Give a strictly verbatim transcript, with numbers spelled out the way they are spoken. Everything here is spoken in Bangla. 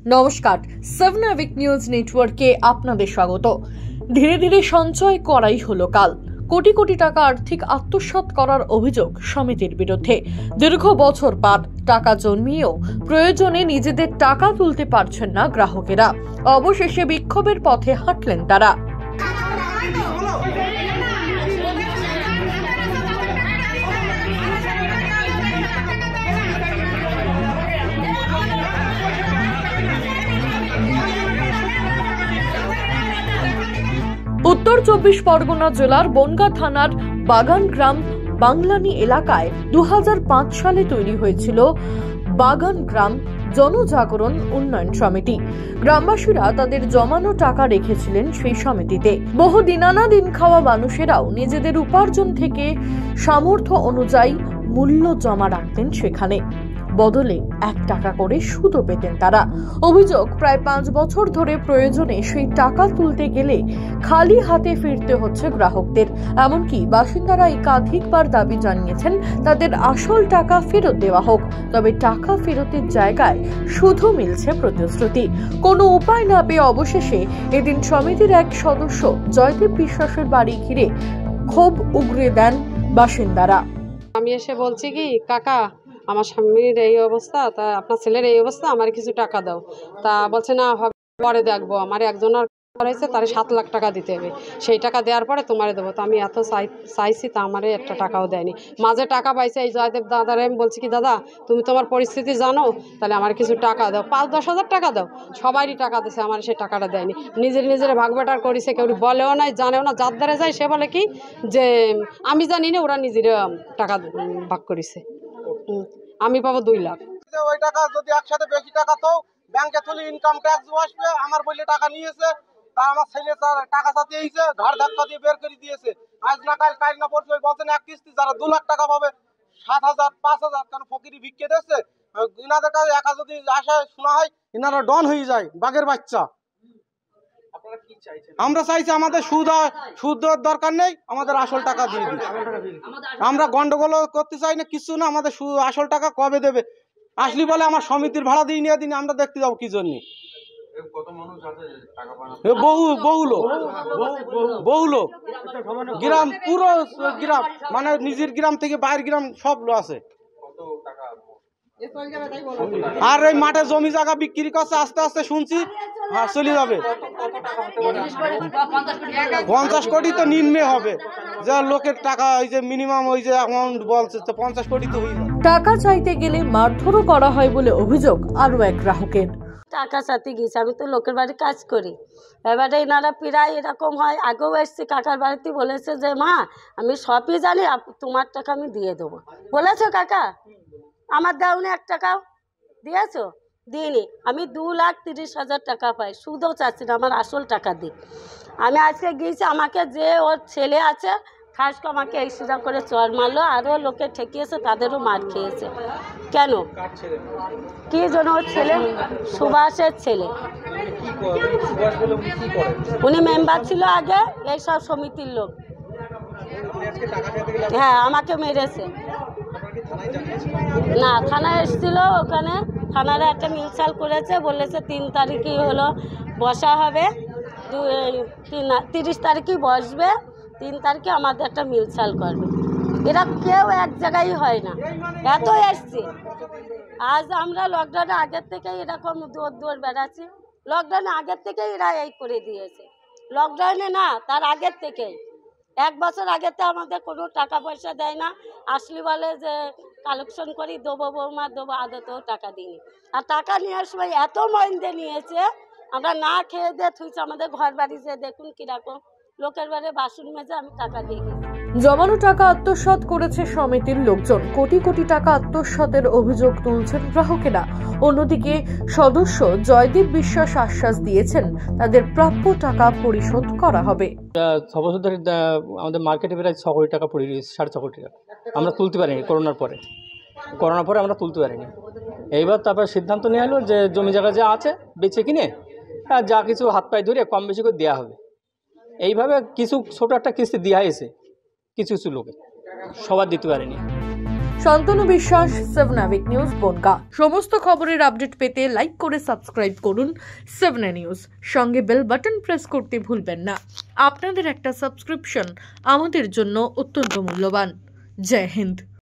নমস্কার, সেভেন উইক নিউজ নেটওয়ার্কে আপনাদের স্বাগত। ধীরে ধীরে সঞ্চয় করাই হলো কাল। কোটি কোটি টাকা আর্থিক আত্মসাৎ করার অভিযোগ সমিতির বিরুদ্ধে। দীর্ঘ বছর বাদ টাকা জন্মিয়েও প্রয়োজনে নিজেদের টাকা তুলতে পারছেন না গ্রাহকেরা। অবশেষে বিক্ষোভের পথে হাঁটলেন তারা। উত্তর চব্বিশ পরগনা জেলার বনগাঁ থানার বাগান গ্রাম বাংলানি এলাকায় দু হাজার পাঁচ সালে তৈরি হয়েছিল বাগান গ্রাম জনজাগরণ উন্নয়ন সমিতি। গ্রামবাসীরা তাদের জমানো টাকা রেখেছিলেন সেই সমিতিতে। বহু দিনানা দিন খাওয়া মানুষেরাও নিজেদের উপার্জন থেকে সামর্থ্য অনুযায়ী মূল্য জমা রাখতেন সেখানে। বদলে এক টাকা করে সুদও পেতেন তারা। অভিযোগ, প্রায় পাঁচ বছর ধরে প্রয়োজনে সেই টাকা তুলতে গেলে খালি হাতে ফিরতে হচ্ছে গ্রাহকদের। এমনকি বাসিন্দারা একাধিকবার দাবি জানিয়েছেন তাদের আসল টাকা ফেরত দেওয়া হোক, তবে টাকা ফেরতের জায়গায় শুধু মিলছে প্রতিশ্রুতি। কোনো উপায় না পেয়ে অবশেষে এদিন সমিতির এক সদস্য জয়দেব বিশ্বাসের বাড়ি ঘিরে ক্ষোভ উগরে দেন বাসিন্দারা। আমি এসে বলছি কি, কাকা আমার স্বামীর এই অবস্থা, তা আপনার ছেলের এই অবস্থা, আমার কিছু টাকা দাও। তা বলছে না, পরে দেখবো, আমার একজনের হয়েছে, তার সাত লাখ টাকা দিতে হবে, সেই টাকা দেওয়ার পরে তোমারে দেবো। তো আমি এত চাই চাইছি তা আমারে একটা টাকাও দেয়নি। মাঝে টাকা পাইছে এই জয়দেব দাদারে আমি বলছি কি, দাদা তুমি তোমার পরিস্থিতি জানো, তাহলে আমার কিছু টাকা দাও, পাঁচ দশ হাজার টাকা দাও। সবারই টাকা দিছে, আমার সেই টাকাটা দেয়নি। নিজের নিজের ভাগ বাটার করেছে, কেউ বলেও নাই জানেও না। যার দ্বারা যায় সে বলে কি যে আমি জানি না, ওরা নিজেরা টাকা ভাগ করেছে। আমি পাবো দুই লাখ। ওই টাকা যদি একসাথে বেশি টাকা তো ব্যাংকে তুলে ইনকাম ট্যাক্স আসবে, আমার বলে টাকা নিয়েছে, তা আমার ছেলে তার টাকা সাথে এসেছে, ঘর ধাক্কা দিয়ে বের করে দিয়েছে। আজ না কাল, কাল না পরশু বলছেন এক কিস্তি যারা দু লাখ টাকা পাবে, সাত হাজার পাঁচ হাজার কেন ফকিরি ভিক্ষে দিচ্ছে। ইনাদের কাছে একা যদি আসে শোনা হয়, ইনারা ডন হয়ে যায়, বাঘের বাচ্চা। আমরা চাইছি আমাদের সুদ সুদ দেওয়ার দরকার নেই, আমাদের আসল টাকা দিয়ে দিই। আমরা গন্ডগোল করতে চাই না, কিছু না, আমাদের আসল টাকা কবে দেবে। আসলি বলে আমার সমিতির ভাড়া দিয়ে নিয়ে দিন, আমরা দেখতে যাবো কি জন্য। বহু বহু লোক বহু লোক গ্রাম, পুরো গ্রাম, মানে নিজের গ্রাম থেকে বাইরের গ্রাম সব লোক আছে। আর এই মাঠে জমি জায়গা বিক্রি করছে, আস্তে আস্তে শুনছি হ্যাঁ চলে যাবে। পঞ্চাশ কোটি তো নিম্নে হবে, যা লোকের টাকা ওই যে মিনিমাম ওই যে অ্যামাউন্ট বলছে, তো পঞ্চাশ কোটি তো হয়ে যাবে। টাকা চাইতে গেলে মারধরও করা হয় বলে অভিযোগ আরো এক গ্রাহকের। টাকা চাইতে গেছি, আমি তো লোকের বাড়ি কাজ করি, এবারে এনারা প্রায় এরকম হয়। আগেও এসছি কাকার বাড়িতে, বলেছে যে মা আমি সবই জানি, তোমার টাকা আমি দিয়ে দেবো। বলেছো কাকা, আমার দাউনে এক টাকাও দিয়েছো? দিইনি। আমি দু লাখ তিরিশ হাজার টাকা পাই, সুদও চাচ্ছি না, আমার আসল টাকা দিই। আমি আজকে গিয়েছি, আমাকে যে ওর ছেলে আছে খাস আমাকে এই সিধা করে চর মারলো, আরও লোকে ঠেকিয়েছে, তাদেরও মার খেয়েছে। কেন কি জন্য? ওর ছেলে সুভাষের ছেলে, উনি মেম্বার ছিল আগে এইসব সমিতির লোক। হ্যাঁ, আমাকে মেরেছে। না, থানায় এসেছিল, ওখানে থানারা একটা মিলচাল করেছে, বলেছে তিন তারিখই হলো বসা হবে, তিন তিরিশ তারিখই বসবে, তিন তারিখে আমাদের একটা মিলচাল করবে। এরা কেউ এক জায়গায় হয় না, এত এসছে। আজ আমরা লকডাউনের আগের থেকেই এরকম দৌড় দৌড় বেড়াচ্ছি। লকডাউনের আগের থেকেই এরা এই করে দিয়েছে, লকডাউনে না তার আগের থেকেই। এক বছর আগেতে আমাদের কোনো টাকা পয়সা দেয় না, আসলে বলে যে কালেকশন করি দেবো বৌমা দেবো, আদতেও টাকা দিইনি। আর টাকা নেওয়ার সময় এত মন্দে নিয়েছে, আমরা না খেয়ে দিয়ে থুইছি আমাদের ঘর বাড়ি, যে দেখুন কিরকম লোকের বাড়ি বাসন মেজে আমি টাকা দিয়ে গেছি। জমানো টাকা আত্মসাৎ করেছে সমিতির লোকজন। কোটি কোটি টাকা আত্মসাতের অভিযোগ তুলছেন গ্রাহকেরা। অন্যদিকে সদস্য জয়দেব বিশ্বাস আশ্বাস দিয়েছেন তাদের প্রাপ্য টাকা পরিশোধ করা হবে। ছ বছর ধরে আমাদের মার্কেটে প্রায় ছ কোটি টাকা পড়ে গিয়েছে, সাড়ে ছ কোটি টাকা আমরা তুলতে পারিনি। করোনার পরে করোনার পরে আমরা তুলতে পারিনি। এইবার তারপর সিদ্ধান্ত নেওয়া হলো যে জমি জায়গা যা আছে বেচে কিনে যা কিছু হাত পায়ে ধরে কম বেশি করে দেওয়া হবে। এইভাবে কিছু ছোটো একটা কিস্তি দেওয়া হয়েছে কিছু কিছু লোকে, সবার দিতে পারেনি। শান্তনু বিশ্বাস, সেভেন অ্যাভিক নিউজ বনগাঁ। সমস্ত খবরের আপডেট পেতে লাইক করে সাবস্ক্রাইব করুন সেভেন নিউজ, সঙ্গে বেল বাটন প্রেস করতে ভুলবেন না। আপনাদের একটা সাবস্ক্রিপশন আমাদের জন্য অত্যন্ত মূল্যবান। জয় হিন্দ।